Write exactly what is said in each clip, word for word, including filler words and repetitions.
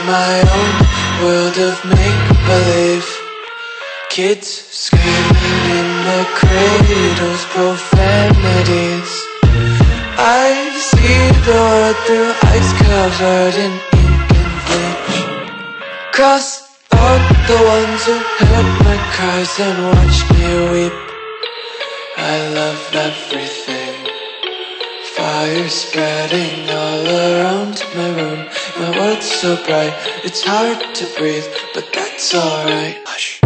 my own world of make-believe. Kids screaming in their cradles, profanities. I see the world through ice covered in ink and bleach. Cross out the ones who heard my cries and watched me weep. I love everything. Fire spreading all around my room. My world's so bright, it's hard to breathe, but that's alright. Hush.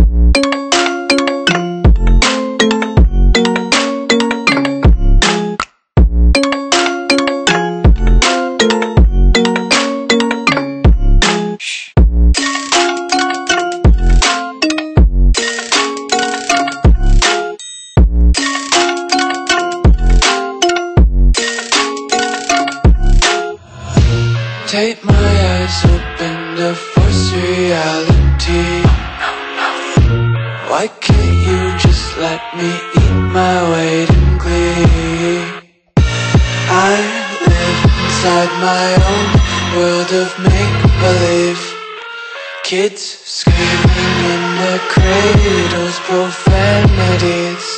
Take my eyes open to force reality. Why can't you just let me eat my weight in glee? I live inside my own world of make-believe. Kids screaming in their cradles, profanities.